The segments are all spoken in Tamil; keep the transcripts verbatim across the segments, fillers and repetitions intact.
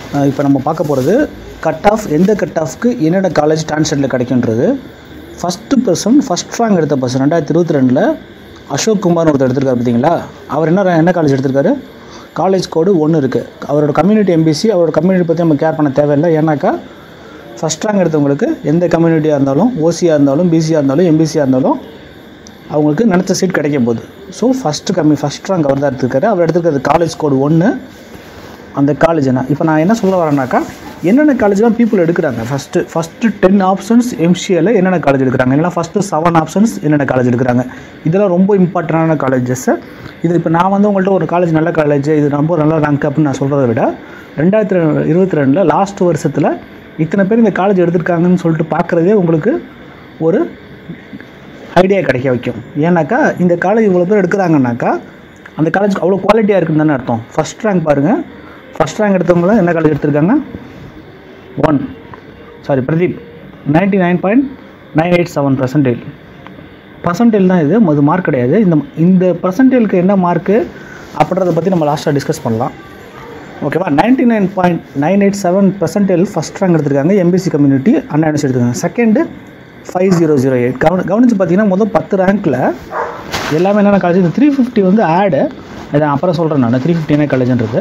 இப்போ நம்ம பார்க்க போகிறது கட் ஆஃப் எந்த கட் ஆஃப்க்கு என்னென்ன காலேஜ் டான்செட்டில் கிடைக்குன்றது. ஃபஸ்ட்டு பர்சன் ஃபஸ்ட் ரேங்க் எடுத்த பர்சன் ரெண்டாயிரத்தி இருபத்தி ரெண்டில் அசோக் குமார்னு ஒருத்தர் எடுத்திருக்காரு பார்த்தீங்களா. அவர் என்ன என்ன காலேஜ் எடுத்திருக்காரு? காலேஜ் கோடு ஒன்று இருக்குது. அவரோட கம்யூனிட்டி எம்பிசி. அவரோட கம்யூனிட்டி பற்றி நம்ம கேர் பண்ண தேவையில்லை. ஏன்னாக்கா ஃபஸ்ட் ரேங்க் எடுத்தவங்களுக்கு எந்த கம்யூனிட்டியாக இருந்தாலும், ஓசியாக இருந்தாலும், பிசியாக இருந்தாலும், எம்பிசியாக இருந்தாலும் அவங்களுக்கு நினச்ச சீட் கிடைக்க போகுது. ஸோ ஃபஸ்ட்டு கம்மி ஃபஸ்ட் ரேங்க் அவர் தான் எடுத்துருக்காரு. அவர் எடுத்துருக்கிறது காலேஜ் கோடு ஒன்று. அந்த காலேஜ் என்ன இப்போ நான் என்ன சொல்ல வரேன்னாக்கா, என்னென்ன காலேஜ்லாம் பீப்புள் எடுக்கிறாங்க. ஃபஸ்ட்டு ஃபஸ்ட்டு டென் ஆப்ஷன்ஸ் எம்சிஏல என்னென்ன காலேஜ் எடுக்கிறாங்க, இல்லைனா ஃபஸ்ட்டு செவன் ஆப்ஷன்ஸ் என்னென்ன காலேஜ் எடுக்கிறாங்க. இதெல்லாம் ரொம்ப இம்பார்ட்டண்டான காலேஜஸ்ஸு. இது இப்போ நான் வந்து உங்கள்கிட்ட ஒரு காலேஜ் நல்ல காலேஜ், இது ரொம்ப நல்ல ரேங்க் அப்படின்னு நான் சொல்கிறத விட, ரெண்டாயிரத்தி இருபத்தி ரெண்டில் லாஸ்ட் வருஷத்தில் இத்தனை பேர் இந்த காலேஜ் எடுத்திருக்காங்கன்னு சொல்லிட்டு பார்க்குறதே உங்களுக்கு ஒரு ஐடியா கிடைக்க வைக்கும். ஏன்னாக்கா இந்த காலேஜ் இவ்வளோ பேர் எடுக்கிறாங்கன்னாக்கா அந்த காலேஜ் அவ்வளோ குவாலிட்டியாக இருக்குன்னு தானே அர்த்தம். ஃபஸ்ட் ரேங்க் பாருங்கள். ஃபஸ்ட் ரேங்க் எடுத்தவங்க என்ன காலேஜ் எடுத்திருக்காங்க? One sorry Pradeep ninety nine point nine eight seven percentage percentage தான். இது அது மார்க் கிடையாது. இந்த இந்த பர்சன்டேஜுக்கு என்ன மார்க்கு அப்படின்றத பற்றி நம்ம லாஸ்ட்டாக டிஸ்கஸ் பண்ணலாம். ஓகேவா? Ninety nine point nine eight seven percentage first rank எடுத்திருக்காங்க. எம்பிசி கம்யூனிட்டி அண்ணா யூனிவர்சிட்டி எடுத்திருக்காங்க. Second five zero zero eight கவனி கவனித்து பார்த்தீங்கன்னா முதல் பத்து ரேங்க்கில் எல்லாமே என்னென்ன காலேஜ். இந்த த்ரீ ஃபிஃப்டி வந்து ஆடு, இதை அப்புறம் சொல்கிறேன் நான். த்ரீ ஃபிஃப்டி என்ன காலேஜ்ன்றது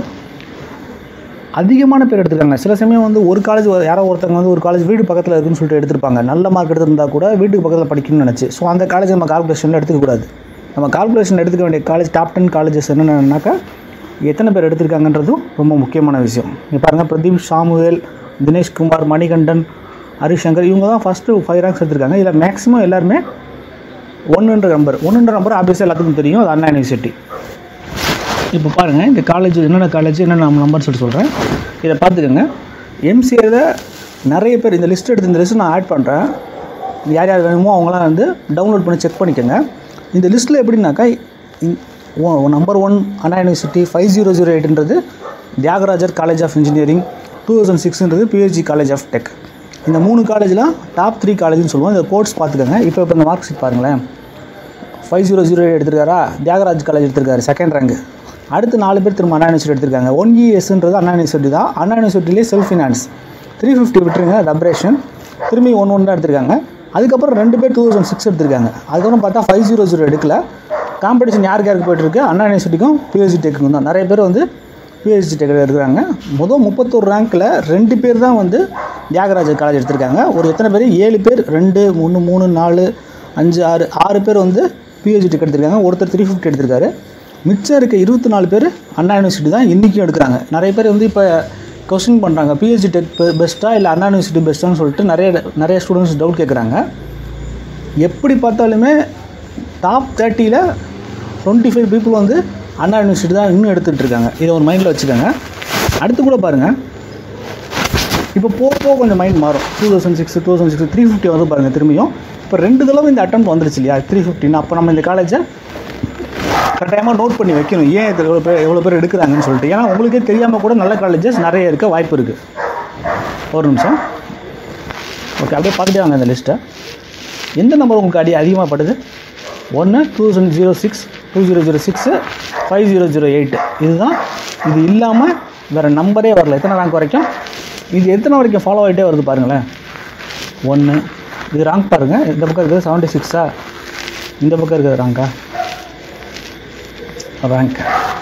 அதிகமான பேர் எடுத்துருக்காங்க. சில சமயம் வந்து ஒரு காலேஜ் யாரோ ஒருத்தவங்க வந்து ஒரு காலேஜ் வீடு பக்கத்தில் இருக்குன்னு சொல்லிட்டு எடுத்திருப்பாங்க. நல்ல மார்க் எடுத்திருந்தால் கூட வீட்டுக்கு பக்கத்தில் படிக்கணும்னு நினச்சி. ஸோ அந்த காலேஜ் நம்ம கால்குலேஷனில் எடுத்துக்கக்கூடாது. நம்ம கால்குலேஷன் எடுத்துக்க வேண்டிய காலேஜ் டாப் டென் காலேஜஸ் என்னென்னாக்கா எத்தனை பேர் எடுத்திருக்காங்கன்றதும் ரொம்ப முக்கியமான விஷயம். இப்போ பாருங்கள், பிரதீப், சாமுவேல், தினேஷ்குமார், மணிகண்டன், ஹரிசங்கர் இவங்க தான் ஃபஸ்ட்டு ஃபைவ் ரேங்க்ஸ் எடுத்திருக்காங்க. இதில் மேக்ஸிமம் எல்லாருமே ஒன்றுன்ற நம்பர் ஒன்றுன்ற நம்பர் ஆப்வியஸாக எல்லாத்துக்கும் தெரியும். அது அண்ணா யூனிவர்சிட்டி. இப்போ பாருங்கள், இந்த காலேஜ் என்னென்ன காலேஜ் என்னென்ன நம்பர் சொல்லிட்டு சொல்கிறேன். இதை பார்த்துக்கோங்க. எம்சிஏல நிறைய பேர் இந்த லிஸ்ட் எடுத்து இந்த லிஸ்ட்டு நான் ஆட் பண்ணுறேன். யார் யார் வேணுமோ அவங்களாம் வந்து டவுன்லோட் பண்ணி செக் பண்ணிக்கோங்க. இந்த லிஸ்ட்டில் எப்படின்னாக்கா number one Anna University, five zero zero எயிட்ன்றது Thiagarajar college of engineering, two thousand சிக்ஸ்ன்றது பிஹெச்டி காலேஜ் ஆஃப் டெக். இந்த மூணு காலேஜ்லாம் டாப் த்ரீ காலேஜ்னு சொல்லுவோம். இந்த கோர்ஸ் பார்த்துக்கோங்க. இப்போ இப்போ இந்த மார்க் ஷீட் பாருங்களேன். ஃபைவ் ஜீரோ ஜீரோ எயிட் எடுத்திருக்காரா, தியாகராஜ் காலேஜ் எடுத்திருக்காரு செகண்ட் ரேங்க். அடுத்து நாலு பேர் திரும்ப அண்ணா யூனிவர்சிட்டி எடுத்திருக்காங்க. ஒன் இஎஸ்ன்றது அண்ணா யூனிவர்சிட்டி தான். அண்ணா யூனிவர்சிட்டிலே செல்ஃப் ஃபினான்ஸ் த்ரீ ஃபிஃப்டி விட்டுருங்க, அது அப்ரேஷன். திரும்பி ஒன் ஒன் தான் எடுத்திருக்காங்க. அதுக்கப்புறம் ரெண்டு பேர் டூ தௌசண்ட் சிக்ஸ் எடுத்திருக்காங்க. அதுக்கப்புறம் பார்த்தா ஃபைவ் ஜீரோ ஜீரோ எடுக்கல. காம்படிஷன் யாருக்கு யாருக்கு போய்ட்டுருக்கு? அண்ணா யூனிவர்சிட்டிக்கும் பிஹெச்டி டெக்குக்கும் தான். நிறைய பேர் வந்து பிஹெச்டி டெக்கில் இருக்கிறாங்க. மொதல் முப்பத்தோரு ரேங்க்கில் ரெண்டு பேர் தான் வந்து தியாகராஜர் காலேஜ் எடுத்திருக்காங்க. ஒரு எத்தனை பேர்? ஏழு பேர். ரெண்டு மூணு மூணு நாலு அஞ்சு ஆறு ஆறு பேர் வந்து பிஹெச்டி டெக் எடுத்திருக்காங்க. ஒருத்தர் த்ரீ ஃபிஃப்டி எடுத்திருக்காரு. மிச்சம் இருக்க இருபத்தி நாலு பேர் அண்ணா யூனிவர்சிட்டி தான் இன்றைக்கும் எடுக்கிறாங்க. நிறைய பேர் வந்து இப்போ கொஸ்டின் பண்ணுறாங்க, பிஹெச்டி டெக் பெஸ்ட்டாக இல்லை அண்ணா யூனிவர்சிட்டி பெஸ்ட்டான்னு சொல்லிட்டு நிறைய நிறைய ஸ்டூடெண்ட்ஸ் டவுட் கேட்குறாங்க. எப்படி பார்த்தாலுமே டாப் தேர்ட்டியில் டுவெண்ட்டி ஃபைவ் பீப்புள் வந்து அண்ணா யூனிவர்சிட்டி தான் இன்னும் எடுத்துகிட்டு இருக்காங்க. இதை ஒரு மைண்டில் வச்சுக்கோங்க. அடுத்து கூட பாருங்கள், இப்போ போக போக கொஞ்சம் மைண்ட் மாறும். Two thousand six two thousand six three fifty வந்து பாருங்கள் திரும்பியும். இப்போ ரெண்டு தடவை இந்த அட்டெம்ப்ட் வந்துருச்சு இல்லையா, த்ரீ ஃபிஃப்டின்னு. அப்போ நம்ம இந்த காலேஜை கட்டாயமாக நோட் பண்ணி வைக்கணும். ஏன் இது எவ்வளோ பேர் எவ்வளோ பேர் எடுக்கிறாங்கன்னு சொல்லிட்டு. ஏன்னா உங்களுக்கே தெரியாமல் கூட நல்ல காலேஜஸ் நிறைய இருக்க வாய்ப்பு இருக்குது. ஒரு நிமிஷம். ஓகே, அப்படியே பார்த்துட்டே வாங்க இந்த லிஸ்ட்டை. எந்த நம்பர் உங்களுக்கு அடி அதிகமாக படுது? ஒன்று two thousand zero six two zero zero six five zero zero eight இதுதான். இது இல்லாமல் வேறு நம்பரே வரல. எத்தனை ரேங்க் வரைக்கும்? இது எத்தனை வரைக்கும் ஃபாலோ ஆகிட்டே வருது பாருங்களேன். ஒன்று இது ரேங்க் பாருங்கள். இந்த பக்கம் இருக்குது செவன்ட்டி சிக்ஸா, இந்த பக்கம் இருக்குது ரேங்கா ரேங்க்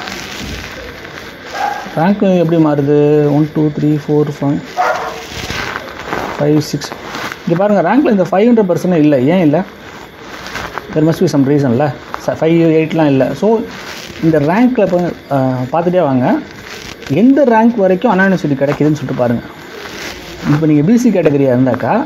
ரேங்க்கு எப்படி மாறுது? One two three four five five six இங்கே பாருங்கள். ரேங்க்கில் இந்த ஃபைவ் ஹண்ட்ரட் பர்சன்ட் இல்லை. ஏன் இல்லை? தெர் மஸ்ட் பி சம் ரீசனில் ஃபைவ் எயிட்லாம் இல்லை. ஸோ இந்த ரேங்க்கில் இப்போ பார்த்துட்டே வாங்க. எந்த ரேங்க் வரைக்கும் அண்ணா யூனிவர்சிட்டி கிடைக்குதுன்னு சொல்லிட்டு பாருங்கள். இப்போ நீங்கள் பிசி கேட்டகரியாக இருந்தாக்கா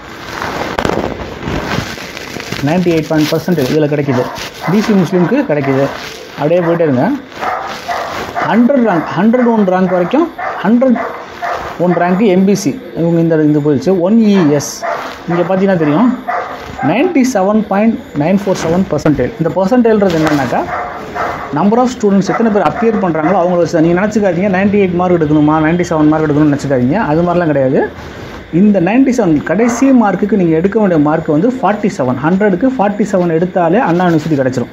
நைன்ட்டி எயிட் பாயிண்ட் பர்சன்டேஜ் இதில் கிடைக்கிது. பிசி முஸ்லீமுக்கு கிடைக்கிது. அப்படியே போய்ட்டே இருங்க. Hundred rank hundred one rank வரைக்கும் ஹண்ட்ரட் ஒன் ரேங்க்கு எம்பிசி இவங்க இந்த இது போயிடுச்சு. ஒன் இஎஸ் இங்கே பார்த்தீங்கன்னா தெரியும் ninety seven point nine four seven percentage. இந்த பர்சன்டேஜ்ன்றது என்னென்னாக்கா நம்பர் ஆஃப் ஸ்டூடெண்ட்ஸ் எத்தனை பேர் அப்பியர் பண்ணுறாங்களோ அவங்கள வச்சு. நீங்கள் நினச்சிக்காதீங்க நைன்ட்டி எயிட் மார்க் எடுக்கணுமா, நைன்ட்டி செவன் மார்க் எடுக்கணும்னு நினச்சிக்காதீங்க. அது மாதிரிலாம் கிடையாது. இந்த நைன்ட்டி செவன் கடைசி மார்க்குக்கு நீங்கள் எடுக்க வேண்டிய மார்க் வந்து ஃபார்ட்டி செவன் ஹண்ட்ரடுக்கு ஃபார்ட்டி செவன் எடுத்தாலே அண்ணா யூனிவர்சிட்டி கிடச்சிரும்.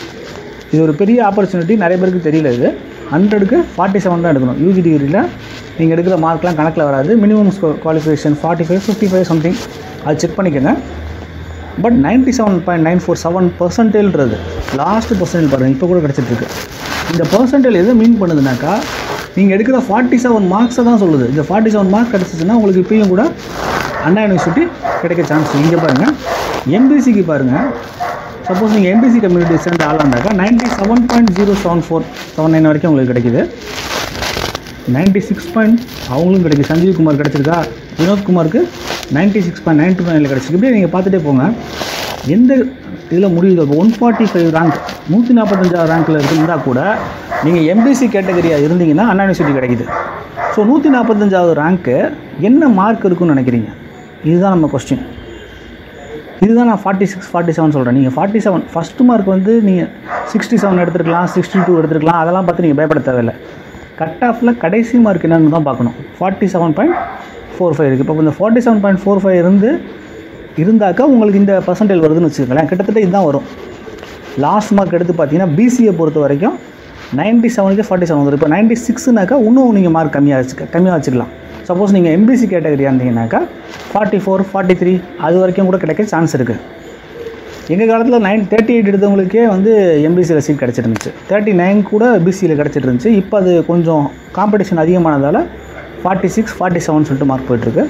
இது ஒரு பெரிய ஆப்பர்ச்சுனிட்டி. நிறைய பேருக்கு தெரியல. இது ஹண்ட்ரடுக்கு ஃபார்ட்டி செவன் தான் எடுக்கணும். யூஜி டிகிரியில் நீங்கள் எடுக்கிற மார்க்லாம் கணக்கில் வராது. Minimum qualification forty five fifty five something அது செக் பண்ணிக்கோங்க. But ninety seven point nine four seven பர்சன்டேஜ்ன்றது லாஸ்ட்டு பர்சன்டேஜ் பாருங்கள் இப்போ கூட கிடச்சிட்ருக்கு. இந்த பர்சன்டேஜ் எதை மீன் பண்ணுதுனாக்கா நீங்கள் எடுக்கிற ஃபார்ட்டி செவன் மார்க்ஸை தான் சொல்லுது. இந்த ஃபார்ட்டி செவன் மார்க் கிடச்சிச்சின்னா உங்களுக்கு இப்பயும் கூட அண்ணா யூனிவர்சிட்டி கிடைக்க சான்ஸ். இங்கே பாருங்கள் எம்பிசிக்கு பாருங்கள். சப்போஸ் நீங்கள் எம்பிசி கம்யூனிட்டி சேர்ந்து ஆளாண்டாக்கா ninety seven point zero seven four seven nine வரைக்கும் உங்களுக்கு கிடைக்குது. நைன்ட்டி சிக்ஸ் பாயிண்ட் அவங்களும் கிடைக்குது. சஞ்சீவ் குமார் கிடச்சிருக்கா, வினோத்குமாருக்கு ninety six point nine two நைனில் கிடச்சிருக்கு. இப்படியே நீங்கள் பார்த்துட்டே போங்க எந்த இதில் முடியுதோ. இப்போ ஒன் ஃபார்ட்டி ஃபைவ் ரேங்க் நூற்றி நாற்பத்தஞ்சாவது ரேங்க்கில் இருந்தால் கூட நீங்கள் எம்பிசி கேட்டகரியாக இருந்தீங்கன்னா அண்ணா யூனிவர்சிட்டி கிடைக்குது. ஸோ நூற்றி நாற்பத்தஞ்சாவது ரேங்க்கு என்ன மார்க் இருக்குன்னு நினைக்கிறீங்க? இதுதான் நம்ம கொஸ்டின். இதுதான் நான் ஃபார்ட்டி சிக்ஸ் ஃபார்ட்டி செவன் சொல்கிறேன். நீங்கள் ஃபார்ட்டி செவன் ஃபஸ்ட்டு மார்க் வந்து நீங்கள் சிக்ஸ்டி செவன் எடுத்துருக்கலாம், சிக்ஸ்டி டூ எடுத்துருக்கலாம். அதெல்லாம் பார்த்து நீங்கள் பயப்பட தேவையில்லை. கட் ஆஃபில் கடைசி மார்க் என்னென்னு தான் பார்க்கணும். Forty seven point four five இருக்குது. இப்போ இந்த forty seven point four five இருந்து இருந்தாக்கா உங்களுக்கு இந்த பர்சன்டேஜ் வருதுன்னு வச்சுக்கோங்களேன். கிட்டத்தட்ட இதுதான் வரும். லாஸ்ட் மார்க் எடுத்து பார்த்தீங்கன்னா பிசிஏ பொறுத்த வரைக்கும் நைன்ட்டி செவனுக்கு ஃபார்ட்டி செவன் வரும். இப்போ நைன்ட்டி சிக்ஸ்னாக்கா இன்னும் நீங்கள் மார்க் கம்மியாக வச்சு கம்மியாக வச்சுக்கலாம். சப்போஸ் நீங்கள் எம்பிசி கேட்டகரியாக இருந்தீங்கன்னாக்கா ஃபார்ட்டி ஃபோர் ஃபார்ட்டி த்ரீ அது வரைக்கும் கூட கிடைக்க சான்ஸ் இருக்குது. எங்கள் காலத்தில் நைன் தேர்ட்டி எயிட் எடுத்தவங்களுக்கே வந்து எம்பிசியில் சீட் கிடச்சிருந்துச்சு. தேர்ட்டி நைன் கூட பிசியில் கிடச்சிட்டு இருந்துச்சு. இப்போ அது கொஞ்சம் காம்படிஷன் அதிகமானதால் ஃபார்ட்டி சிக்ஸ் ஃபார்ட்டி செவன் சொல்லிட்டு மார்க் போய்ட்டுருக்கு.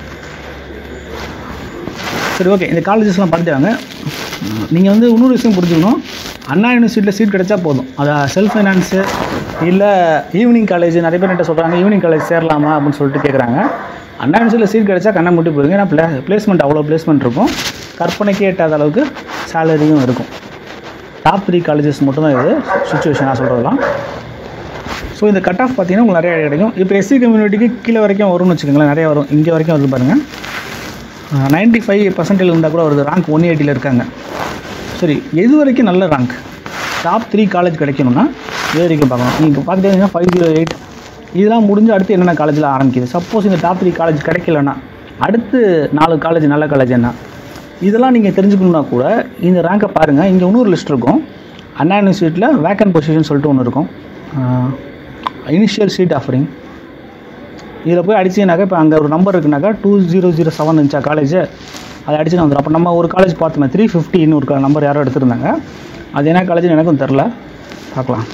சரி, ஓகே. இந்த காலேஜஸ்லாம் பார்த்துட்டாங்க. நீங்கள் வந்து இன்னொரு விஷயம் புரிஞ்சுக்கணும். அண்ணா யூனிவர்சிட்டியில் சீட் கிடைச்சா போதும். அதை செல்ஃப் ஃபைனான்ஸு இல்லை ஈவினிங் காலேஜ் நிறைய பேர் என்ன சொல்கிறாங்க, ஈவினிங் காலேஜ் சேரலாமா அப்படின்னு சொல்லிட்டு கேட்குறாங்க. அண்ணா யூனிவர்சிட்டியில் சீட் கிடைச்சா கண்ணை முட்டி போடுங்க. ஏன்னா ப்ளே பிளேஸ்மெண்ட் அவ்வளோ பிளேஸ்மெண்ட் இருக்கும். கற்பனைக்கே எட்டாத அளவுக்கு சேலரியும் இருக்கும். டாப் த்ரீ காலேஜஸ் மட்டும்தான் இது சுச்சுவேஷனாக சொல்கிறதெல்லாம். ஸோ இந்த கட் ஆஃப் பார்த்தீங்கன்னா உங்களுக்கு நிறைய கிடைக்கும். இப்போ எஸ்சி கம்யூனிட்டிக்கு கீழே வரைக்கும் வரும்னு வச்சுக்கோங்களேன். நிறைய வரும். இங்கே வரைக்கும் வருது பாருங்கள். நைன்ட்டி ஃபைவ் பர்சன்டேஜ் இருந்தால் கூட வருது. ரேங்க் ஒன் எயிட்டியில் இருக்காங்க. சரி, எது வரைக்கும் நல்ல ரேங்க் டாப் த்ரீ காலேஜ் கிடைக்கணும்னா இது வரைக்கும் பார்க்கணும். நீங்கள் பார்த்துட்டீங்கன்னா ஃபைவ் ஜீரோ எயிட் இதெல்லாம் முடிஞ்சு அடுத்து என்னென்ன காலேஜில் ஆரம்பிக்குது. சப்போஸ் இந்த டாப் த்ரீ காலேஜ் கிடைக்கலன்னா அடுத்து நாலு காலேஜ் நல்ல காலேஜ் என்ன, இதெல்லாம் நீங்கள் தெரிஞ்சுக்கணுன்னா கூட இந்த ரேங்கை பாருங்கள். இங்கே இன்னொரு லிஸ்ட் இருக்கும். அண்ணா யூனிவர்சிட்டியில் வேக்கன்ட் பொசிஷன் சொல்லிட்டு ஒன்று இருக்கும். இனிஷியல் சீட் ஆஃபரிங் இதில் போய் அடிச்சிங்கனாக்கா இப்போ அங்கே ஒரு நம்பர் இருக்குனாக்கா டூ ஜீரோ ஜீரோ செவன் இருந்துச்சா காலேஜ், அதை அடிச்சு வந்துடும். அப்போ நம்ம ஒரு காலேஜ் பார்த்தோமே த்ரீ ஃபிஃப்டின்னு ஒரு நம்பர் யாரோ எடுத்துருந்தாங்க. அது என்ன காலேஜ்னு எனக்கும் தெரில, பார்க்கலாம்.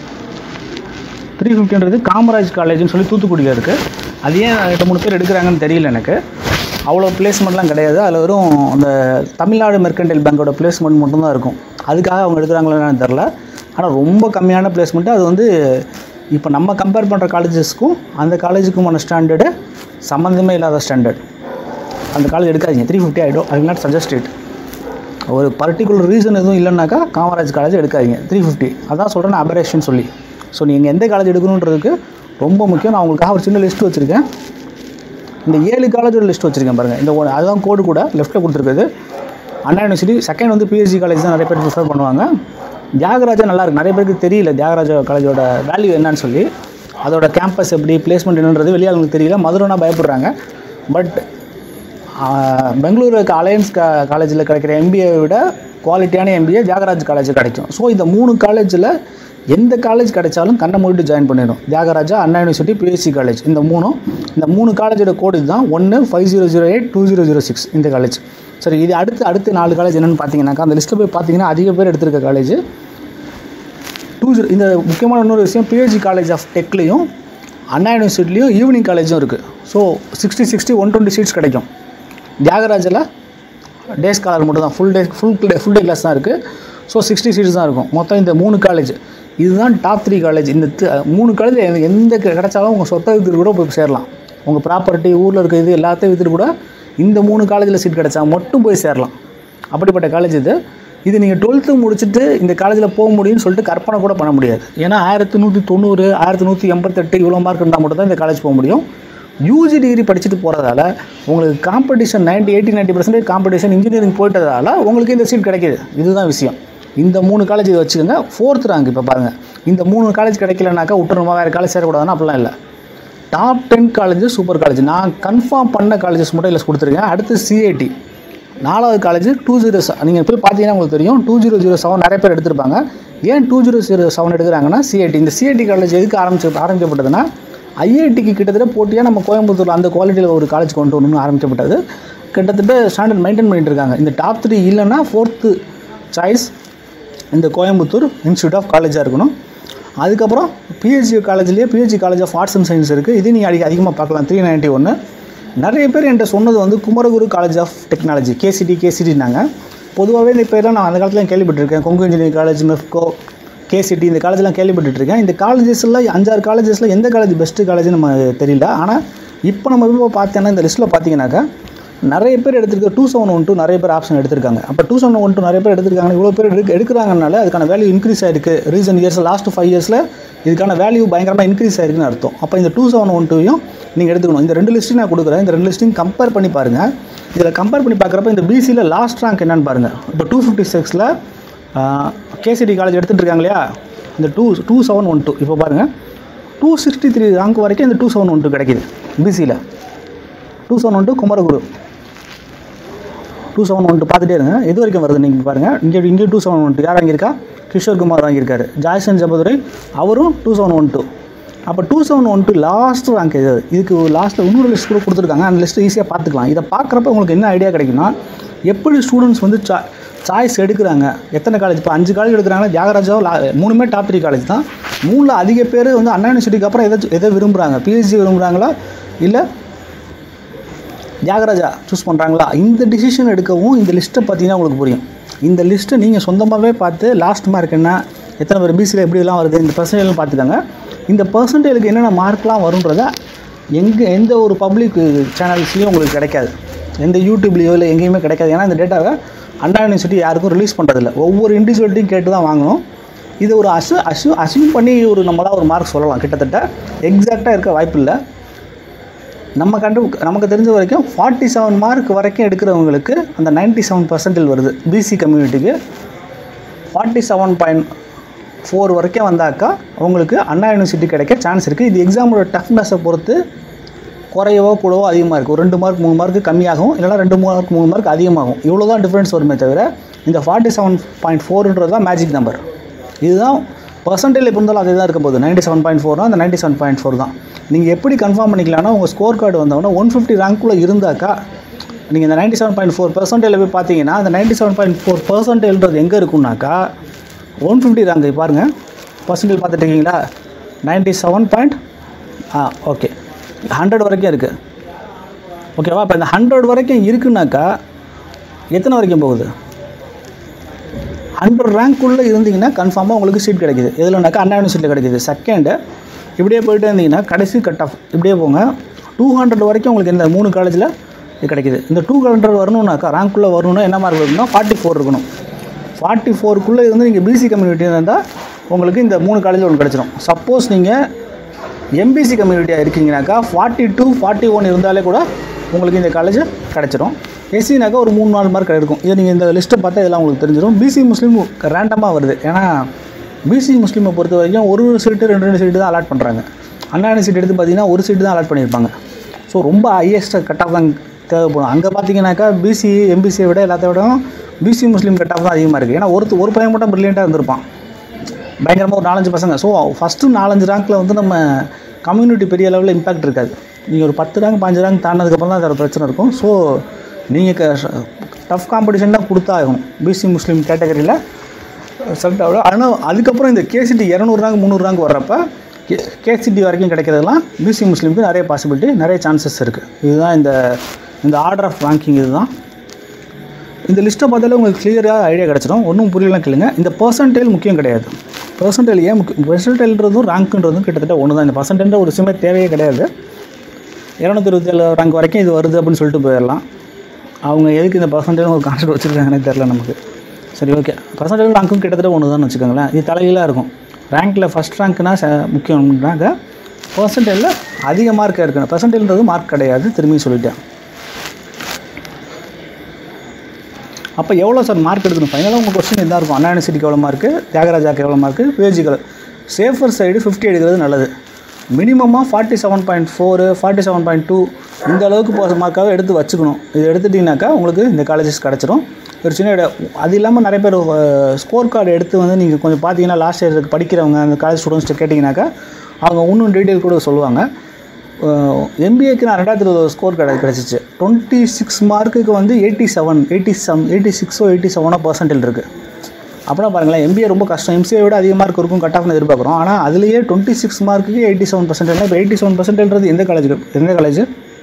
த்ரீ ஃபிஃப்டின்றது காமராஜ் காலேஜ்னு சொல்லி தூத்துக்குடியில் இருக்குது. அது ஏன் ரெண்டு மூணு பேர் எடுக்கிறாங்கன்னு தெரியல எனக்கு. அவ்வளோ பிளேஸ்மெண்ட்லாம் கிடையாது. அதில் வெறும் அந்த தமிழ்நாடு மெர்கன்டைல் பேங்கோட பிளேஸ்மெண்ட் மட்டும்தான் இருக்கும். அதுக்காக அவங்க எடுக்கிறாங்களோன்னு தெரில. ஆனால் ரொம்ப கம்மியான பிளேஸ்மெண்ட்டு. அது வந்து இப்போ நம்ம கம்பேர் பண்ணுற காலேஜஸ்க்கும் அந்த காலேஜுக்குமான ஸ்டாண்டர்டு சம்மந்தமே இல்லாத ஸ்டாண்டர்ட். அந்த காலேஜ் எடுக்காதீங்க. த்ரீ ஃபிஃப்டி ஆகிடும். I will not suggest it. ஒரு பர்டிகுலர் ரீசன் எதுவும் இல்லைனாக்கா காமராஜ் காலேஜ் எடுக்காதீங்க. த்ரீ ஃபிஃப்டி அதான் சொல்கிறேன் அபரேஷன் சொல்லி. ஸோ நீங்கள் எந்த காலேஜ் எடுக்கணுன்றதுக்கு ரொம்ப முக்கியம். நான் உங்களுக்காக ஒரு சின்ன லிஸ்ட் வச்சுருக்கேன். இந்த ஏழு காலேஜோட லிஸ்ட் வச்சுருக்கேன் பாருங்கள். இந்த அதுதான் கோடு கூட லெஃப்ட்டில் கொடுத்துருக்குது. அண்ணா யூனிவர்சிட்டி செகண்ட் வந்து பிஎஸ்சி காலேஜ் தான் நிறைய பேர் ப்ரிஃபர் பண்ணுவாங்க. தியாகராஜா நல்லாயிருக்கு. நிறைய பேருக்கு தெரியல தியாகராஜா காலேஜோட வேல்யூ என்னன்னு சொல்லி. அதோட கேம்பஸ் எப்படி பிளேஸ்மெண்ட் என்னன்றது வெளியாளுங்களுக்கு தெரியல. மதுரைனா பயப்படுறாங்க. பட் பெங்களூருக்கு அலையன்ஸ் கா காலேஜில் கிடைக்கிற எம்பிஏ விட குவாலிட்டியான எம்பிஏ தியாகராஜ் காலேஜ் கிடைக்கும். ஸோ இந்த மூணு காலேஜில் எந்த காலேஜ் கிடைச்சாலும் கண்ணை மூடிட்டு ஜாயின் பண்ணிடும். Thiagaraja, Anna university, PSG college. இந்த மூணும் இந்த மூணு காலேஜோட கோடு இதுதான். ஒன்று five zero zero eight two zero zero six இந்த காலேஜ். சரி, இது அடுத்து அடுத்து நாலு காலேஜ் என்னென்னு பார்த்தீங்கன்னாக்கா அந்த லிஸ்ட்டில் போய் பார்த்தீங்கன்னா அதிக பேர் எடுத்திருக்க காலேஜ் டூ ஜீரோ. இந்த முக்கியமான இன்னொரு விஷயம், பிஹெச்டி காலேஜ் ஆஃப் டெக்லேயும் அண்ணா யூனிவர்சிட்டிலையும் ஈவினிங் காலேஜும் இருக்குது. So sixty sixty one twenty seats கிடைக்கும். தியாகராஜில் டே ஸ்காலர் மட்டும் தான், full day full day full day class தான் இருக்குது. ஸோ சிக்ஸ்டி சீட்ஸ் தான் இருக்கும் மொத்தம். இந்த மூணு காலேஜ் இதுதான் டாப் த்ரீ காலேஜ். இந்த மூணு காலேஜ் எந்த கிடைச்சாலும் உங்கள் சொத்தை விற்றுட்டு கூட போய் சேரலாம். உங்கள் ப்ராப்பர்ட்டி ஊரில் இருக்க இது எல்லாத்தையும் விற்றுட்டு கூட இந்த மூணு காலேஜில் சீட் கிடைச்சா மட்டும் போய் சேரலாம். அப்படிப்பட்ட காலேஜ் இது. இது நீங்கள் டுவெல்த்து முடிச்சுட்டு இந்த காலேஜில் போக முடியும்னு சொல்லிட்டு கற்பனை கூட பண்ண முடியாது. ஏன்னா ஆயிரத்தி நூற்றி தொண்ணூறு ஆயிரத்தி நூற்றி எண்பத்தெட்டு இவ்வளோ மார்க் இருந்தால் மட்டும் தான் இந்த காலேஜ் போக முடியும். யூஜி டிகிரி படிச்சுட்டு போகிறதால உங்களுக்கு competition ninety eighty ninety percentage competition engineering போயிட்டதால உங்களுக்கு இந்த சீட் கிடைக்கிது. இதுதான் விஷயம். இந்த மூணு காலேஜ் இதை வச்சுக்கோங்க. ஃபோர்த் ரேங்க் இப்போ பாருங்கள். இந்த மூணு காலேஜ் கிடைக்கலனாக்கா விட்டுருமா வேறு காலேஜ் சேரக்கூடாதுன்னா அப்படிலாம் இல்லை. Top ten colleges super college. நான் கன்ஃபார்ம் பண்ண காலேஜஸ் மட்டும் இல்லை கொடுத்துருக்கேன். அடுத்து சிஐடி நாலாவது காலேஜ் டூ ஜீரோ நீங்கள் போய் பார்த்தீங்கன்னா உங்களுக்கு தெரியும். டூ ஜீரோ ஜீரோ செவன் நிறைய பேர் எடுத்திருப்பாங்க. ஏன் டூ ஜீரோ ஜீரோ செவன் எடுக்கிறாங்கன்னா சிஐடி. இந்த சிஐடி காலேஜ் எதுக்கு ஆரம்பிச்சு ஆரம்பிக்கப்பட்டதுன்னா ஐஐடிக்கு கிட்டத்தட்ட போட்டியாக நம்ம கோயம்புத்தூரில் அந்த குவாலிட்டியில் ஒரு காலேஜ் கொண்டு வரணும்னு ஆரம்பிக்கப்பட்டது. கிட்டத்தட்ட ஸ்டாண்டர்ட் மெயின்டைன் பண்ணிட்டு இருக்காங்க. இந்த டாப் த்ரீ இல்லைன்னா ஃபோர்த்து சாய்ஸ் இந்த கோயம்புத்தூர் இன்ஸ்டியூட் ஆஃப் காலேஜாக இருக்கணும். அதுக்கப்புறம் பிஹெச்டி காலேஜ்லேயே PhD college of arts and science இருக்குது. இது நீங்கள் அதிக அதிகமாக பார்க்கலாம். த்ரீ நைன்ட்டி ஒன்று நிறைய பேர் என்கிட்ட சொன்னது வந்து Kumaraguru college of technology KCT கேசிடினாங்க. பொதுவாகவே இந்த பேரெலாம் நான் அந்த காலத்தில் கேள்விப்பட்டிருக்கேன். Kongu engineering college, Mepco, KCT இந்த காலேஜ்லாம் கேள்விப்பட்டுருக்கேன். இந்த காலேஜஸில் அஞ்சாறு காலேஜஸில் எந்த காலேஜ் பெஸ்ட்டு காலேஜ்னு நம்ம தெரியல. ஆனால் இப்போ நம்ம இப்போ பார்த்தோன்னா இந்த லிஸ்ட்டில் பார்த்தீங்கன்னாக்கா நிறைய பேர் எடுத்துருக்க டூ செவன் ஒன் டூ நிறைய பேர் ஆப்ஷன் எடுத்திருக்காங்க. அப்போ டூ செவன் ஒன் டூ நிறைய பேர் எடுத்திருக்காங்க. இவ்வளோ பேர் எடுக்க எடுக்கிறாங்கனால அதுக்கான வேல்யூ இன்க்ரீஸ் ஆகிருக்கு. ரீசன்ட் இயர்ஸ் லாஸ்ட் ஃபைவ் இயர்ஸில் இதுக்கான வேல்யூ பயங்கரமாக இன்க்ரீஸ் ஆகிருக்குன்னு அர்த்தம். அப்போ இந்த டூ செவன் ஒன் டூயும் நீங்கள் எடுத்துக்கணும். இந்த ரெண்டு லிஸ்ட்டையும் நான் கொடுக்குறேன். இந்த ரெண்டு லிஸ்ட்டையும் கம்பேர் பண்ணி பாருங்கள். இதில் கம்பேர் பண்ணி பார்க்குறப்ப இந்த பிசியில் லாஸ்ட் ரேங்க் என்னென்னு பாருங்கள். இப்போ டூ ஃபிஃப்டி சிக்ஸில் கேசிடி காலேஜ் எடுத்துகிட்டு இருக்காங்க இல்லையா, இந்த two two seven one two இப்போ பாருங்கள் டூ சிக்ஸ்டி த்ரீ ரேங்க் வரைக்கும் இந்த டூ செவன் ஒன் டூ கிடைக்கிது. பிசியில் two seven one two Kumaraguru two seven one two பார்த்துட்டே இருங்க. எது வரைக்கும் வருது நீங்கள் பாருங்கள். இங்கே இங்கே டூ செவன் ஒன் டூ யார் வாங்கியிருக்கா? கிஷோர் குமார் வாங்கியிருக்காரு. ஜாய்சன் ஜபதுரை அவரும் டூ செவன் ஒன் டூ. அப்போ two seven one two last rank இது. இதுக்கு லாஸ்ட்டில் இன்னொரு லிஸ்ட் கூட கொடுத்துருக்காங்க. அந்த லிஸ்ட்டு ஈஸியாக பார்த்துக்கலாம். இதை பார்க்குறப்ப உங்களுக்கு என்ன ஐடியா கிடைக்குன்னா எப்படி ஸ்டூடெண்ட்ஸ் வந்து சா சாய்ஸ் எடுக்கிறாங்க. எத்தனை காலேஜ் இப்போ அஞ்சு காலேஜ் எடுக்கிறாங்கன்னா தியாகராஜாவோ லா மூணுமே டாப் த்ரீ காலேஜ் தான். மூணில் அதிக பேர் வந்து அண்ணா யூனிவர்சிட்டிக்கு அப்புறம் எதை எதை விரும்புகிறாங்க? பிஹெச்டி விரும்புகிறாங்களா இல்லை தியாகராஜா சூஸ் பண்ணுறாங்களா? இந்த டிசிஷன் எடுக்கவும் இந்த லிஸ்ட்டை பார்த்தீங்கன்னா உங்களுக்கு புரியும். இந்த லிஸ்ட்டை நீங்கள் சொந்தமாகவே பார்த்து லாஸ்ட் மார்க் என்ன, எத்தனை பேர் பிசியில் எப்படிலாம் வருது, இந்த பர்சன்டேஜ்லாம் பார்த்துக்காங்க. இந்த பர்சன்டேஜுக்கு என்னென்ன மார்க்லாம் வரும்ன்றதை எங்கே எந்த ஒரு பப்ளிக் சேனல்ஸ்லேயும் உங்களுக்கு கிடைக்காது. எந்த யூடியூப்லேயோ இல்லை எங்கேயுமே கிடைக்காது. ஏன்னா இந்த டேட்டாவை அண்ணா யூனிவர்சிட்டி யாருக்கும் ரிலீஸ் பண்ணுறதில்ல. ஒவ்வொரு இண்டிவிஜுவல்ட்டையும் கேட்டு தான் வாங்கணும். இது ஒரு அசு அசு அசியூம் பண்ணி ஒரு நம்மளால் ஒரு மார்க் சொல்லலாம். கிட்டத்தட்ட எக்ஸாக்டாக இருக்க வாய்ப்பு இல்லை. நம்ம கண்டு நமக்கு தெரிஞ்ச வரைக்கும் ஃபார்ட்டி செவன் மார்க் வரைக்கும் எடுக்கிறவங்களுக்கு அந்த நைன்ட்டி செவன் பர்சன்டில் வருது. பிசி கம்யூனிட்டிக்கு ஃபார்ட்டி செவன் பாயிண்ட் ஃபோர் வரைக்கும் வந்தாக்கா அவங்களுக்கு அண்ணா யூனிவர்சிட்டி கிடைக்க சான்ஸ் இருக்குது. இது எக்ஸாமோட டஃப்னஸை பொறுத்து குறையவோ கூடவோ அதிகமாக இருக்குது. ஒரு ரெண்டு மார்க் மூணு மார்க்கு கம்மியாகும், இல்லைனா ரெண்டு மார்க் மூணு மார்க் அதிகமாகும். இவ்வளோ தான் டிஃப்ரென்ஸ் வருமே தவிர இந்த ஃபார்ட்டி செவன் பாயிண்ட் ஃபோர்ன்றது தான் மேஜிக் நம்பர். இதுதான் பர்சன்டேஜ் எப்போ இருந்தாலும் அதே தான் இருக்க போகுது. நைன்ட்டி செவன் பாயிண்ட் ஃபோர்னால் அந்த நைன்ட்டி செவன் பாயிண்ட் ஃபோர் தான். நீங்கள் எப்படி கன்ஃபார்ம் பண்ணிக்கலாம்னா உங்கள் ஸ்கோர் கார்டு வந்தவொடனே ஒன் ஃபிஃப்டி ரேங்க்குள்ளே இருந்தாக்கா நீங்கள் இந்த நைன்ட்டி செவன் பாயிண்ட் ஃபோர் பர்சன்டேஜில் போய் பார்த்தீங்கன்னா அந்த நைன்ட்டி செவன் பாயிண்ட் ஃபோர் பர்சன்டேஜ்ன்றது எங்கே இருக்குன்னாக்கா ஒன் ஃபிஃப்டி ரேங்க் பாருங்கள். பர்சன்டேஜ் பார்த்துட்டு இருக்கீங்களா? Ninety seven point ah okay hundred வரைக்கும் இருக்குது. ஓகேவா? இப்போ இந்த ஹண்ட்ரட் வரைக்கும் இருக்குன்னாக்கா எத்தனை வரைக்கும் போகுது? ஹண்ட்ரட் ரேங்க்குள்ளே இருந்தீங்கன்னா கன்ஃபார்மாக உங்களுக்கு சீட் கிடைக்கிது. எதுலனாக்கா அண்ணா யூனிவர்சிட்டியில் கிடைக்கிது. செகண்டு இப்படியே போய்ட்டு இருந்தீங்கன்னா கடைசி கட் ஆஃப் இப்படியே போங்க. டூ ஹண்ட்ரட் வரைக்கும் உங்களுக்கு இந்த மூணு காலேஜில் இது கிடைக்கிது. இந்த டூ ஹண்ட்ரட் வரணுன்னாக்கா ரேங்க்குள்ளே வரணுன்னா என்ன மார்க் இருக்கணும்னா ஃபார்ட்டி ஃபோர் இருக்கணும். ஃபார்ட்டி ஃபோருக்குள்ளே இருந்து நீங்கள் பிசி கம்யூனிட்டி இருந்தால் உங்களுக்கு இந்த மூணு காலேஜில் ஒன்று கிடச்சிடும். சப்போஸ் நீங்கள் எம்பிசி கம்யூனிட்டியாக இருக்கீங்கனாக்கா ஃபார்ட்டி டூ ஃபார்ட்டி ஒன் இருந்தாலே கூட உங்களுக்கு இந்த காலேஜ் கிடச்சிடும். எஸ்சினாக்கா ஒரு மூணு நாலு மார்க் இருக்கும். இதை நீங்கள் இந்த லிஸ்ட்டை பார்த்தா இதெல்லாம் உங்களுக்கு தெரிஞ்சிடும். பிசி முஸ்லீம் ரேண்டமாக வருது. ஏன்னா பிசி முஸ்லீமை பொறுத்த வரைக்கும் ஒரு ஒரு சீட்டு ரெண்டு ரெண்டு சீட்டு தான் அலாட் பண்ணுறாங்க. அண்ணா யூனிவர்சிட்டி எடுத்து பார்த்தீங்கன்னா ஒரு சீட்டு தான் அலாட் பண்ணியிருப்பாங்க. ஸோ ரொம்ப ஹையஸ்ட் கட் ஆஃப் தான் தேவைப்படும். அங்கே பார்த்தீங்கன்னாக்கா பிசி எம்பிசியை விட எல்லாத்த விட பிசி முஸ்லீம் கட் ஆஃப் தான் அதிகமாக இருக்குது. ஏன்னா ஒருத்தர் ஒரு பையன் மட்டும் ப்ரில்லியண்ட்டாக இருந்திருப்பான், பயங்கரமாக ஒரு நாலஞ்சு பசங்க. ஸோ ஃபஸ்ட்டு நாலஞ்சு ரேங்க்கில் வந்து நம்ம கம்யூனிட்டி பெரிய லெவலில் இம்பாக்ட் இருக்காது. நீங்கள் ஒரு பத்து ரேங்க் பாஞ்சு ரேங்க் தாண்டினதுக்கப்புறம் தான் அதோட பிரச்சனை இருக்கும். ஸோ நீங்கள் டஃப் காம்படிஷன் தான் கொடுத்தாகும் பிசி முஸ்லீம் கேட்டகரியில் செலக்ட் ஆகும். ஆனால் அதுக்கப்புறம் இந்த கேசிடி இரநூறு ரேங்க் முந்நூறு ரேங்க் வர்றப்போ கே கேசிடி வரைக்கும் கிடைக்கிறதுலாம் பிசி முஸ்லீமுக்கு நிறைய பாசிபிலிட்டி நிறைய சான்சஸ் இருக்குது. இதுதான் இந்த இந்த ஆர்டர் ஆஃப் ரேங்கிங். இதுதான் இந்த லிஸ்ட்டை பார்த்தாலே உங்களுக்கு கிளியராக ஐடியா கிடச்சிடும். ஒன்றும் புரியலாம் கேளுங்க. இந்த பர்சன்டேஜ் முக்கியம் கிடையாது. பர்சன்டேஜ் ஏன் முக்கியம்? பர்சன்டேஜ்ன்றதும் ரேங்க்குன்றதும் கிட்டத்தட்ட ஒன்று தான். இந்த பர்சன்டேஜ் ஒரு சிமே தேவையே கிடையாது. இரநூத்தி இருபத்தி ஏழு ரேங்க் வரைக்கும் இது வருது அப்படின்னு சொல்லிட்டு போயிடலாம். அவங்க எதுக்கு இந்த பர்சன்டேஜ் ஒரு கான்செப்ட் வச்சுருக்காங்கன்னே தெரில நமக்கு. சரி ஓகே, பர்சன்டேஜ் ரேங்க்கும் கிட்டத்தட்ட ஒன்று தான் வச்சுக்கோங்களேன். இது தலைகீழாக இருக்கும். ரேங்க்கில் ஃபஸ்ட் ரேங்க்னா முக்கியம்னாக்க பர்சன்டேஜில் அதிக மார்க் இருக்கணும். பர்சன்டேஜ்ன்றது மார்க் கிடையாது, திரும்பி சொல்லிட்டேன். அப்போ எவ்வளோ சார் மார்க் எடுக்கணும்? ஃபைனலாக உங்கள் கொஸ்டின் இதாக இருக்கும். அண்ணா யூனிவர்சிட்டிக்கு எவ்வளோ மார்க்கு, தியாகராஜாக்கு எவ்வளோ மார்க்கு, பிஹெச்சிக்கு சேஃபர் சைடு ஃபிஃப்டி எடுக்கிறது நல்லது. மினிமமாக forty seven point four forty seven point two இந்த அளவுக்கு போகிற மார்க்காக எடுத்து வச்சுக்கணும். இது எடுத்துட்டிங்கனாக்கா உங்களுக்கு இந்த காலேஜஸ் கிடச்சிரும். ஒரு சின்ன இடம். அது இல்லாமல் நிறைய பேர் ஸ்கோர் கார்டு எடுத்து வந்து நீங்கள் கொஞ்சம் பார்த்தீங்கன்னா லாஸ்ட் இயருக்கு படிக்கிறவங்க அந்த காலேஜ் ஸ்டூடெண்ட்ஸ்ட்டு கேட்டிங்கனாக்கா அவங்க இன்னும் டீட்டெயில் கூட சொல்லுவாங்க. எம்பிஏக்கு நான் ரெண்டாயிரத்தி இருபது ஸ்கோர் கிடை கிடச்சிச்சு டுவெண்ட்டி சிக்ஸ் மார்க்குக்கு வந்து eighty seven eighty seven eighty சிக்ஸோ எயிட்டி செவனோ பர்சன்டேஜ் இருக்குது. அப்படின்னா பாருங்களேன், எம்பிஏ ரொம்ப கஷ்டம். எம்சிஏ விட அதிக மார்க் இருக்கும் கட் ஆஃப்னு எதிர்பார்க்குறோம். ஆனால் அதுலேயே டுவெண்ட்டி சிக்ஸ் மார்க்குக்கு எயிட்டி செவன் பர்சன்டேஜ். இப்போ எயிட்டி செவன் பர்சன்டேஜ்ன்றது எந்த காலேஜ் எந்த காலேஜ்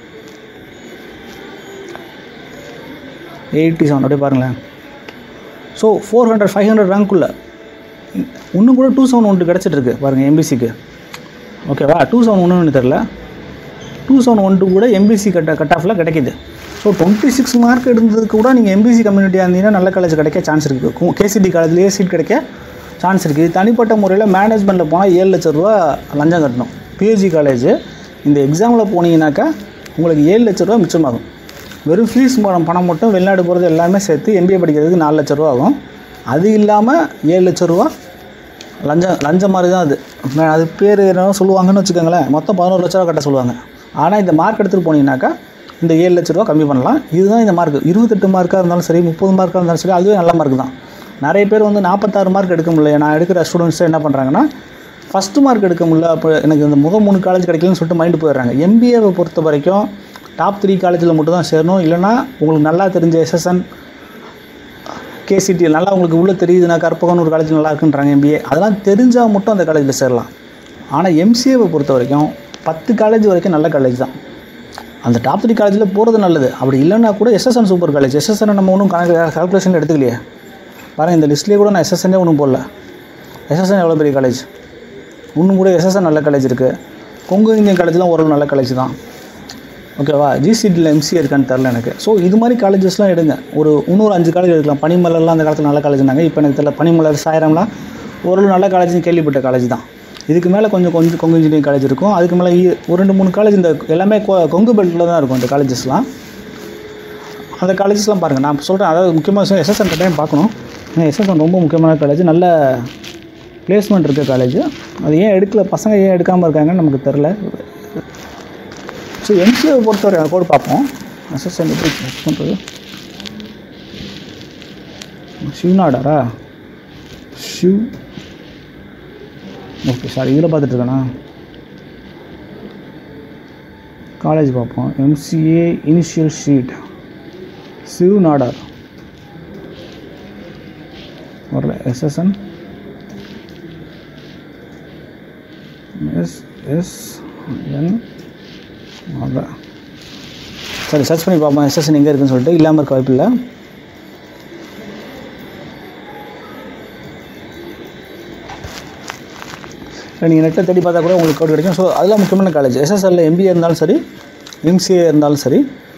எயிட்டி செவன் அப்படியே பாருங்களேன். So four hundred five hundred ரேங்க்குள்ளே இன்னும் கூட டூ செவன் ஒன்று கிடச்சிட்ருக்கு பாருங்கள் எம்பிசிக்கு. ஓகேவா, டூ செவன் ஒன்றுன்னு தெரில, டூ செவன் ஒன் டூ கூட எம்பிசி கட்ட கட் ஆஃபில் கிடைக்கிது. ஸோ டுவெண்ட்டி சிக்ஸ் மார்க் எடுத்ததுக்கு கூட நீங்கள் எம்பிசி கம்யூனிட்டியாக இருந்தீங்கன்னா நல்ல காலேஜ் கிடைக்க சான்ஸ் இருக்குது. கேசிடி காலேஜ்லேயே சீட் கிடைக்க சான்ஸ் இருக்குது. இது தனிப்பட்ட முறையில் மேனேஜ்மெண்ட்டில் போனால் ஏழு லட்ச ரூபா லஞ்சம் கட்டணும். பிஹெச்டி காலேஜ் இந்த எக்ஸாமில் போனீங்கன்னாக்கா உங்களுக்கு ஏழு லட்ச ரூபா மிச்சமாகும். வெறும் ஃபீஸ் பணம் பணம் மட்டும் வெளிநாடு போகிறது எல்லாமே சேர்த்து எம்பிஏ படிக்கிறதுக்கு நாலு லட்ச ரூபா ஆகும். அது இல்லாமல் ஏழு லட்ச ரூபா லஞ்சம் லஞ்சம் மாதிரி தான் அது. அது பேர் என்ன சொல்லுவாங்கன்னு வச்சுக்கோங்களேன், மொத்தம் பதினோரு லட்ச ரூபா கட்ட சொல்லுவாங்க. ஆனால் இந்த மார்க் எடுத்துகிட்டு போனீங்கன்னாக்கா இந்த ஏழு லட்ச ரூபா கம்மி பண்ணலாம். இதுதான் இந்த மார்க். இருபத்தெட்டு மார்க்காக இருந்தாலும் சரி, முப்பது மார்க்காக இருந்தாலும் சரி, அதுவே நல்ல மார்க் தான். நிறைய பேர் வந்து நாற்பத்தாறு மார்க் எடுக்க முடியல. நான் எடுக்கிற ஸ்டூடெண்ட்ஸ் என்ன பண்ணுறாங்கன்னா, ஃபஸ்ட்டு மார்க் எடுக்க முடியல, அப்போ எனக்கு இந்த முதல் மூணு காலேஜ் கிடைக்கலன்னு சொல்லிட்டு மைண்டு போயிடுறாங்க. எம்பிஏவை பொறுத்த வரைக்கும் டாப் த்ரீ காலேஜில் மட்டும் தான் சேரணும். இல்லைனா உங்களுக்கு நல்லா தெரிஞ்ச எஸ்எஸ்என் கேசிடி நல்லா உங்களுக்கு உள்ளே தெரியுதுன்னா கற்பகம்னு ஒரு காலேஜ் நல்லா இருக்குன்றாங்க எம்பிஏ, அதெல்லாம் தெரிஞ்சால் மட்டும் அந்த காலேஜில் சேரலாம். ஆனால் எம்சிஏவை பொறுத்த வரைக்கும் பத்து காலேஜ் வரைக்கும் நல்ல காலேஜ் தான். அந்த டாப் த்ரீ காலேஜில் போகிறது நல்லது. அப்படி இல்லைன்னா கூட எஸ்எஸ்என் சூப்பர் காலேஜ். எஸ்எஸ்என் நம்ம ஒன்றும் கணக்கு கால்குலேஷன் எடுத்துக்கலையே பாருங்கள். இந்த லிஸ்ட்லேயே கூட நான் எஸ்எஸ்என்னே ஒன்றும் போடல. எஸ்எஸ்என் எவ்வளோ பெரிய காலேஜ், இன்னும் கூட எஸ்எஸ்என் நல்ல காலேஜ் இருக்குது. கொங்கு இந்தியன் காலேஜ்லாம் ஓரளவு நல்ல காலேஜ் தான். ஓகேவா, ஜிசிடியில் எம்சிஏ இருக்கான்னு தெரில எனக்கு. ஸோ இது மாதிரி காலேஜஸ்லாம் எடுங்க. ஒரு இன்னொரு அஞ்சு காலேஜ் எடுக்கலாம். பனிமலர்லாம் அந்த காலத்தில் நல்ல காலேஜ்னாங்க, இப்போ எனக்கு தெரியல. பனிமலர் சாயரம்லாம் ஓரளவு நல்ல காலேஜ்னு கேள்விப்பட்ட காலேஜ் தான். இதுக்கு மேலே கொஞ்சம் கொஞ்சம் கொங்கு இன்ஜினியரிங் காலேஜ் இருக்கும். அதுக்கு மேலே ஒரு ரெண்டு மூணு காலேஜ் இந்த எல்லாமே கொங்கு பெல்ட்டில் தான் இருக்கும் இந்த காலேஜஸ்லாம். அந்த காலேஜஸ்லாம் பாருங்கள். நான் சொல்கிறேன், அதாவது முக்கியமான விஷயம் எஸ்எஸ்என் டைம் பார்க்கணும். ஏன்னா எஸ்எஸ்என் ரொம்ப முக்கியமான காலேஜ், நல்ல பிளேஸ்மெண்ட் இருக்க காலேஜ். அது ஏன் எடுக்கல, பசங்க ஏன் எடுக்காமல் இருக்காங்கன்னு நமக்கு தெரில. ஸோ எம்சிஏவை பொறுத்தவரை கோடு பார்ப்போம். எஸ்எஸ்என் எப்படி செக் பண்ணுறது? ஷிவ்நாடாரா ஷிவ் ஓகே சார், இதில் பார்த்துட்டு இருக்கேண்ணா. காலேஜ் பார்ப்போம். MCA initial sheet Shiv Nadar வரல. எஸ்எஸ்என் எஸ் எஸ் என் அதான் சரி, சர்ச் பண்ணி பார்ப்போம் எஸ்எஸ்என் எங்கே இருக்குன்னு சொல்லிட்டு. இல்லாமல் இருக்க வாய்ப்பு இல்லை. நீங்கள் நெட்டில் தேடி பார்த்தா கூட உங்களுக்கு கோட் கிடைக்கும். ஸோ அதெல்லாம் முக்கியமான காலேஜ். எஸ்எஸ்எல்ல எம்பிஏ இருந்தாலும் சரி, எம்சிஏ இருந்தாலும் சரி,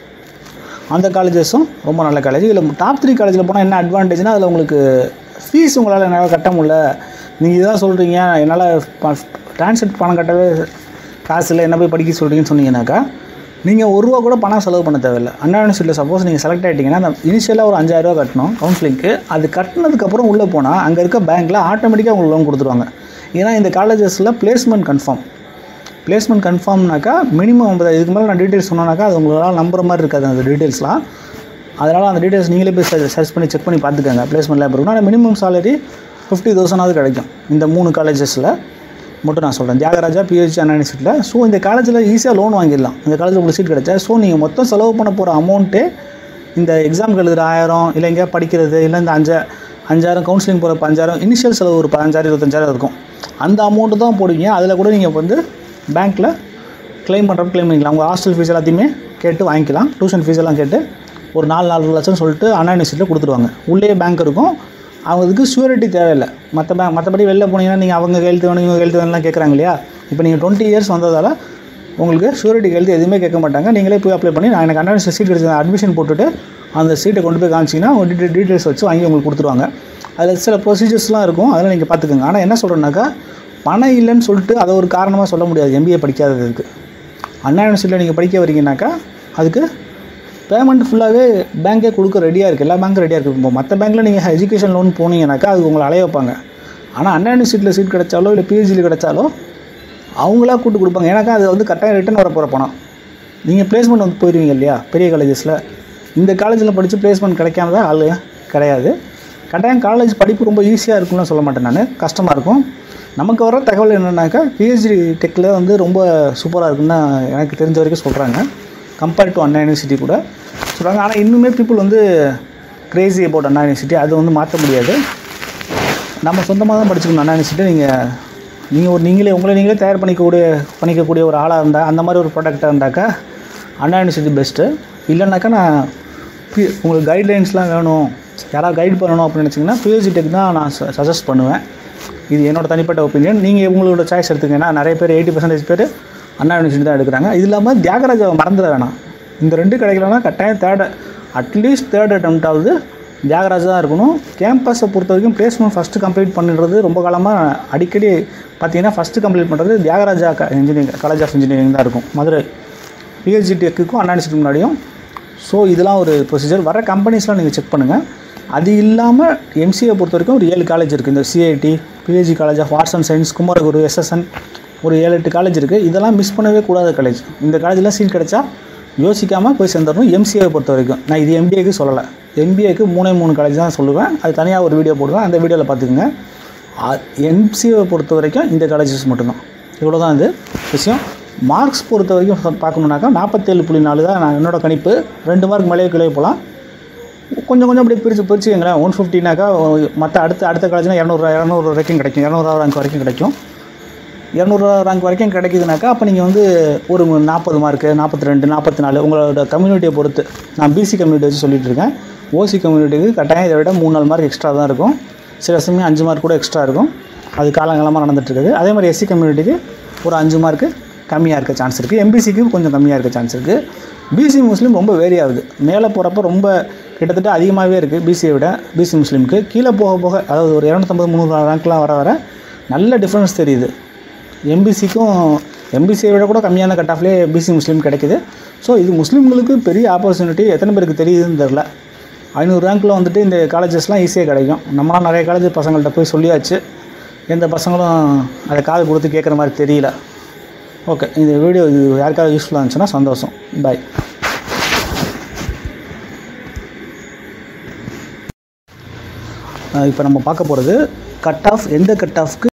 அந்த காலேஜஸும் ரொம்ப நல்ல காலேஜ். இதில் டாப் த்ரீ காலேஜில் போனால் என்ன அட்வான்டேஜ்னால், அதில் உங்களுக்கு ஃபீஸ் உங்களால் என்னால் கட்ட முடியல, நீங்கள் இதான் சொல்கிறீங்க, என்னால் ட்ரான்ஸ்ஃபர் பணம் கட்டவே காசு இல்லை, என்ன போய் படிக்க சொல்கிறீங்கன்னு சொன்னீங்கன்னாக்கா நீங்கள் ஒரு ரூபா கூட பணம் செலவு பண்ண தேவையில்லை. அண்ணா யூனிவர்சிட்டியில் சப்போஸ் நீங்கள் செலக்ட் ஆகிட்டிங்கன்னா அந்த இனிஷியலாக ஒரு அஞ்சாயிரரூவா கட்டணும் கவுன்சிலிங்க்கு. அது கட்டினதுக்கப்புறம் உள்ளே போனால் அங்கே இருக்க பேங்க்கில் ஆட்டோமேட்டிக்காக உங்களுக்கு லோன் கொடுத்துருவாங்க. ஏன்னா இந்த காலேஜஸில் பிளேஸ்மெண்ட் கன்ஃபார்ம். பிளேஸ்மெண்ட் கன்ஃபார்ம்னாக்கா மினிமம் ஐம்பது. இதுக்கு மேலே நான் டீட்டெயில்ஸ் சொன்னாக்கா அது உங்களால் நம்புற மாதிரி இருக்காது அந்த டீட்டெயில்ஸ்லாம். அதனால் அந்த டீட்டெயில்ஸ் நீங்களே போய் சர்ச் பண்ணி செக் பண்ணி பார்த்துக்கோங்க. பிளேஸ்மெண்ட்லாம் இருக்கணும். ஆனால் மினிமம் சாலரி ஃபிஃப்டி தௌசண்டாவது கிடைக்கும் இந்த மூணு காலேஜஸில் மட்டும் நான் சொல்கிறேன். தியாகராஜா, பிஹெச்டி, அண்ணா யூனிவர்சிட்டியில். ஸோ இந்த காலேஜில் ஈஸியாக லோன் வாங்கிடலாம். இந்த காலேஜில் உங்களுக்கு சீட் கிடைச்சா. ஸோ நீங்கள் மொத்தம் செலவு பண்ண போகிற அமௌண்ட்டே இந்த எக்ஸாமுக்கு எழுதுகிற ஆயிரம், இல்லை எங்கேயா படிக்கிறது, இல்லை இந்த அஞ்சா அஞ்சாயிரம் கவுன்சிலிங் போகிற பஞ்சாயிரம், இனிஷியல் செலவு ஒரு பதினஞ்சாயிரம் இருபத்தஞ்சாயிரம் இருக்கும். அந்த அமௌண்ட்டு தான் போடுவீங்க. அதில் கூட நீங்கள் வந்து பேங்க்கில் க்ளைம் பண்ணுறப்ப க்ளைம் பண்ணிக்கலாம். உங்கள் ஹாஸ்டல் ஃபீஸ் எல்லாத்தையுமே கேட்டு வாங்கிக்கலாம். டியூஷன் ஃபீஸ் எல்லாம் கேட்டு ஒரு நாலு நாலு லட்சம் சொல்லிட்டு அண்ணா யூனிவர்சிட்டியில் கொடுத்துருவாங்க. உள்ளே பேங்க் இருக்கும். அவங்களுக்கு ஷூரிட்டி தேவையில்லை. மற்ற பேங்க் மற்றபடி வெளில போனீங்கன்னா நீங்கள் அவங்க கையெழுத்து வேணும், இவங்க கையெழுத்து வேணும்லாம் கேட்குறாங்க இல்லையா. இப்போ நீங்கள் டுவெண்ட்டி இயர்ஸ் வந்ததால் உங்களுக்கு ஷூரிட்டி கையெழுத்து எதுவுமே கேட்க மாட்டாங்க. நீங்களே போய் அப்ளை பண்ணி, நான் எனக்கு அண்ணா யூனிவர்சிட்டி சீட் கிடைச்சது அட்மிஷன் போட்டுட்டு அந்த சீட்டை கொண்டு போய் காமிச்சிங்கன்னா உங்கள் டீட்டெயில் டீட்டெயில்ஸ் வச்சு வாங்கி உங்களுக்கு கொடுத்துருவாங்க. அதில் சில ப்ரொசீஜர்ஸ்லாம் இருக்கும், அதெல்லாம் நீங்கள் பார்த்துக்கோங்க. ஆனால் என்ன சொல்கிறேன்னாக்கா, பணம் இல்லைன்னு சொல்லிட்டு அதை ஒரு காரணமாக சொல்ல முடியாது. எம்பிஏ படிக்காததுக்கு அண்ணா யூனிவர்சிட்டியில் நீங்கள் படிக்க வரீங்கன்னாக்கா அதுக்கு பேமெண்ட் ஃபுல்லாகவே பேங்க்கே கொடுக்க ரெடியாக இருக்குது. எல்லா பேங்க்கும் ரெடியாக இருக்குது. இப்போ மற்ற பேங்க்கில் நீங்கள் எஜுகேஷன் லோன் போனீங்கன்னாக்கா அது உங்களை அலைய வைப்பாங்க. ஆனால் அண்ணா யூனிவர்சிட்டியில் சீட் கிடைச்சாலோ இல்லை பிஹெச்டியில் கிடைச்சாலோ அவங்களா கூட்டு கொடுப்பாங்க. ஏன்னாக்கா அது வந்து கரெக்டாக ரிட்டன் வர போகிற பணம். நீங்கள் பிளேஸ்மெண்ட் வந்து போயிடுவீங்க இல்லையா பெரிய காலேஜஸில். இந்த காலேஜில் படித்து பிளேஸ்மெண்ட் கிடைக்காம தான் ஆள் கிடையாது. கட்டாயம் காலேஜ் படிப்பு ரொம்ப ஈஸியாக இருக்கும்னு சொல்ல மாட்டேன் நான், கஷ்டமாக இருக்கும். நமக்கு வர தகவல் என்னென்னாக்கா பிஹெச்டி டெக்கில் வந்து ரொம்ப சூப்பராக இருக்குன்னு எனக்கு தெரிஞ்ச வரைக்கும் சொல்கிறாங்க. கம்பேர்ட் டு அண்ணா யூனிவர்சிட்டி கூட சொல்கிறாங்க. ஆனால் இன்னுமே பீப்புள் வந்து கிரேசி அபவுட் அண்ணா யூனிவர்சிட்டி. அது வந்து மாற்ற முடியாது. நம்ம சொந்தமாக தான் படிச்சுக்கணும். அண்ணா யூனிவர்சிட்டி நீங்கள் நீங்கள் ஒரு நீங்களே உங்களை நீங்களே தயார் பண்ணிக்கக்கூடிய பண்ணிக்கக்கூடிய ஒரு ஆளாக இருந்தால், அந்த மாதிரி ஒரு ப்ராடக்டாக இருந்தாக்கா அண்ணா யூனிவர்சிட்டி பெஸ்ட்டு. இல்லைனாக்கா நான் பி உங்களுக்கு கைட்லைன்ஸ்லாம் வேணும், யாராவது கைட் பண்ணணும் அப்படின்னு நினச்சிங்கன்னா பிஹெச்டி டெக் தான் நான் சஜஸ்ட் பண்ணுவேன். இது என்னோடய தனிப்பட்ட ஒப்பீனியன். நீங்கள் உங்களோட சாய்ஸ் எடுத்துங்க. ஏன்னா நிறைய பேர் எயிட்டி பர்சன்டேஜ் பேர் அண்ணா யூனிவர்சிட்டி தான் எடுக்கிறாங்க. இது இல்லாமல் தியாகராஜாவை மறந்துட வேணாம். இந்த ரெண்டு கிடைக்கலன்னா கட்டாயம் தேர்ட் அட்லீஸ்ட் தேர்ட் அட்டெம்ப்ட் ஆகுது தியாகராஜா தான் இருக்கணும். கேம்பஸை பொறுத்த வரைக்கும் பிளேஸ்மெண்ட் ஃபஸ்ட்டு கம்ப்ளீட் பண்ணுறது ரொம்ப காலமாக அடிக்கடி பார்த்தீங்கன்னா ஃபஸ்ட்டு கம்ப்ளீட் பண்ணுறது Thiagaraja engineering college of engineering தான் இருக்கும், மதுரை. பிஹெச்டி டெக்குக்கும் அண்ணா யூனிவர்சிட்டி முன்னாடியும். ஸோ இதெல்லாம் ஒரு ப்ரொசீஜர். வர கம்பெனிஸ்லாம் நீங்கள் செக் பண்ணுங்கள். அது இல்லாமல் எம்சிஏ பொறுத்த வரைக்கும் ஒரு ஏழு காலேஜ் இருக்குது. இந்த CIT, PhD college of arts and science, Kumaraguru, SSN, ஒரு ஏழு எட்டு காலேஜ் இருக்குது. இதெல்லாம் மிஸ் பண்ணவே கூடாத காலேஜ். இந்த காலேஜெலாம் சீட் கிடைச்சா யோசிக்காமல் போய் சேர்ந்துடணும். எம்சிஏவை பொறுத்த வரைக்கும் நான் இது எம்பிஏக்கு சொல்லலை. எம்பிஏக்கு மூணே மூணு காலேஜ் தான் சொல்லுவேன். அது தனியாக ஒரு வீடியோ போடுவேன், அந்த வீடியோவில் பார்த்துக்குங்க. எம்சிஏவை பொறுத்த வரைக்கும் இந்த காலேஜஸ் மட்டும்தான். இவ்வளோ தான் இது விஷயம். மார்க்ஸ் பொறுத்த வரைக்கும் பார்க்கணுன்னாக்கா நாற்பத்தேழு புள்ளி நாலு தான் நான் என்னோடய கணிப்பு. ரெண்டு மார்க் மேலே கிளே போகலாம். கொஞ்சம் கொஞ்சம் அப்படியே பிரித்து பிரிச்சுங்களேன். ஒன் ஃபிஃப்டினாக்கா மற்ற அடுத்த அடுத்த காலேஜ்னால் இரநூறு இரநூறு வரைக்கும் கிடைக்கும், இரநூறுவா ரேங்க் வரைக்கும் கிடைக்கும். இரநூறுவா ரேங்க் வரைக்கும் கிடைக்குதுனாக்கா அப்போ நீங்கள் வந்து ஒரு நாற்பது மார்க்கு, நாற்பத்தி ரெண்டு, நாற்பத்தி நாலு உங்களோட கம்யூனிட்டியை பொறுத்து. நான் பிசி கம்யூனிட்டி வச்சு சொல்லிகிட்டு இருக்கேன். ஓசி கம்யூனிட்டிக்கு கட்டாயம் இதை விட மூணு நாலு மார்க் எக்ஸ்ட்ரா தான் இருக்கும். சில சமயம் அஞ்சு மார்க் கூட எக்ஸ்ட்ரா இருக்கும். அது காலங்காலமாக நடந்துகிட்ருக்குது. அதே மாதிரி எஸ்சி கம்யூனிட்டிக்கு ஒரு அஞ்சு மார்க்கு கம்மியாக இருக்க சான்ஸ் இருக்குது. எம்பிசிக்கு கொஞ்சம் கம்மியாக இருக்க சான்ஸ் இருக்குது. பிசி முஸ்லீம் ரொம்ப வேரி ஆகுது. மேலே போகிறப்ப ரொம்ப கிட்டத்தட்ட அதிகமாகவே இருக்குது பிசியை விட. பிசி முஸ்லீமுக்கு கீழே போக போக அதாவது ஒரு இரநூத்தம்பது முந்நூறு ரேங்க்லாம் வர வர நல்ல டிஃப்ரென்ஸ் தெரியுது. எம்பிசிக்கும் எம்பிசியை விட கூட கம்மியான கட் ஆஃப்லேயே பிசி முஸ்லீம் கிடைக்குது. ஸோ இது முஸ்லீம்களுக்கு பெரிய ஆப்பர்ச்சுனிட்டி. எத்தனை பேருக்கு தெரியுதுன்னு தெரில. ஐநூறு ரேங்க்கில் வந்துட்டு இந்த காலேஜஸ்லாம் ஈஸியாக கிடைக்கும். நம்மளாம் நிறைய காலேஜ் பசங்கள்கிட்ட போய் சொல்லியாச்சு. எந்த பசங்களும் அதை காது கொடுத்து கேட்குற மாதிரி தெரியல. ஓகே, இந்த வீடியோ இது யாருக்காவது யூஸ்ஃபுல்லாக இருந்துச்சுன்னா சந்தோஷம். பாய். இப்போ நம்ம பார்க்க போகிறது கட் ஆஃப் எந்த கட் ஆஃப்க்கு